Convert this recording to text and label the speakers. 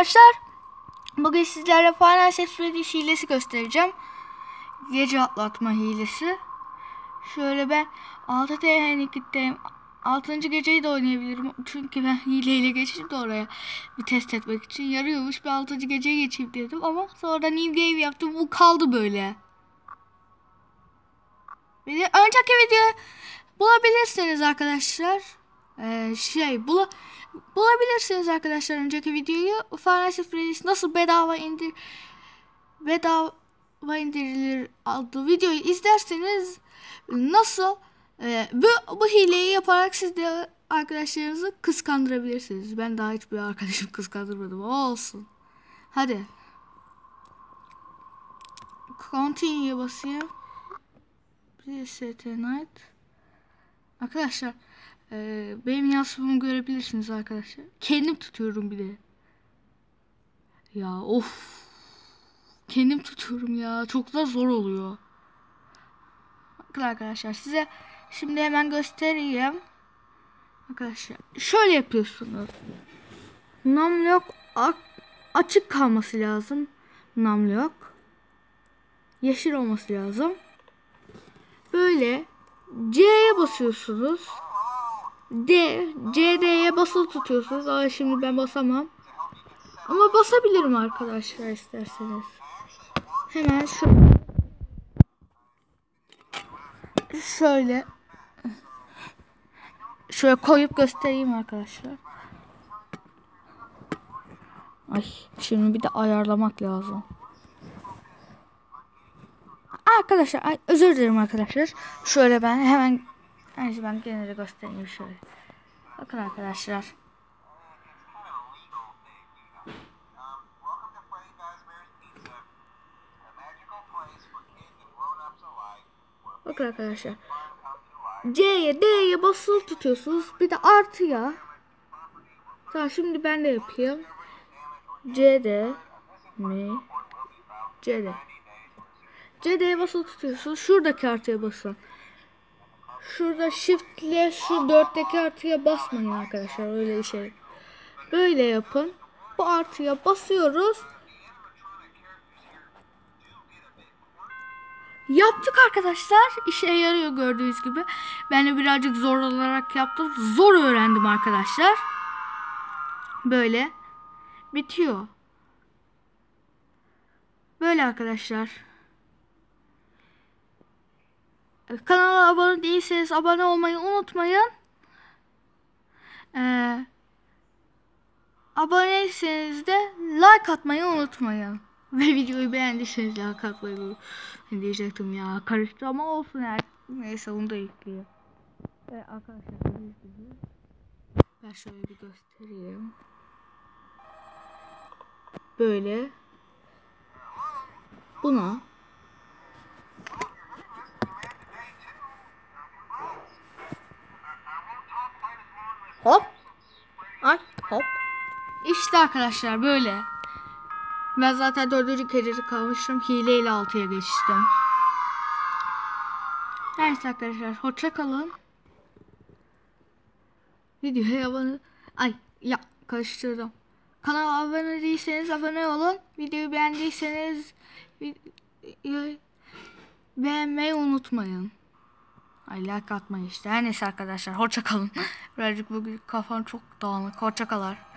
Speaker 1: arkadaşlar. Bugün sizlere Final Fantasy hilesi göstereceğim. Gece atlatma hilesi. Şöyle ben 6'dayım. 6. geceyi de oynayabilirim. Çünkü ben hileyle geçtim de oraya bir test etmek için. Yarıyormuş, bir 6. geceye geçeyim dedim. Ama sonra new game yaptım. Bu kaldı böyle. Bir de önceki videoyu bulabilirsiniz arkadaşlar. Bulabilirsiniz arkadaşlar önceki videoyu. Final Fantasy nasıl bedava indirilir adlı videoyu izlerseniz nasıl bu hileyi yaparak siz de arkadaşlarınızı kıskandırabilirsiniz. Ben daha hiçbir arkadaşımı kıskandırmadım. Olsun. Hadi. Continue'ye basayım. Reset night. Arkadaşlar benim yansımamı görebilirsiniz arkadaşlar. Kendim tutuyorum bir de. Ya of. Kendim tutuyorum ya. Çok da zor oluyor. Bakın arkadaşlar size şimdi hemen göstereyim. Arkadaşlar şöyle yapıyorsunuz. Numlock açık kalması lazım. Numlock yeşil olması lazım. Böyle C'ye basıyorsunuz. CD'ye basılı tutuyorsunuz. Aa, şimdi ben basamam. Ama basabilirim arkadaşlar isterseniz. Hemen şöyle koyup göstereyim arkadaşlar. Ay, şimdi bir de ayarlamak lazım. Arkadaşlar özür dilerim arkadaşlar. Şöyle ben hemen ben gene de göstereyim şöyle. Bakın arkadaşlar. Bakın arkadaşlar. D'ye basılı tutuyorsunuz. Bir de artıya. Tamam, şimdi ben de yapayım. CD'ye basılı tutuyorsunuz. Şuradaki artıya basın. Şurada shift ile şu 4'teki artıya basmayın arkadaşlar. Öyle bir şey. Böyle yapın. Bu artıya basıyoruz. Yaptık arkadaşlar. İşe yarıyor gördüğünüz gibi. Ben de birazcık zor olarak yaptım. Zor öğrendim arkadaşlar. Böyle bitiyor. Böyle arkadaşlar. Kanala abone değilseniz abone olmayı unutmayın. Aboneyseniz de like atmayı unutmayın. Ve videoyu beğendiyseniz like atmayı diyecektim ya. Karıştı ama olsun yani. Neyse, onu da yükleyeyim. Arkadaşlar ben şöyle bir göstereyim. Böyle. Buna. Hop. Ay hop. İşte arkadaşlar böyle. Ben zaten 4. gecede kalmıştım. Hileyle 6'ya geçtim. Neyse arkadaşlar, hoşça kalın. Videoya abone... karıştırdım. Kanala abone değilseniz abone olun. Videoyu beğendiyseniz beğenmeyi unutmayın. Like atmayın işte. Her neyse arkadaşlar, hoşça kalın. Birazcık bugün kafam çok dağınık. Hoşça kalın.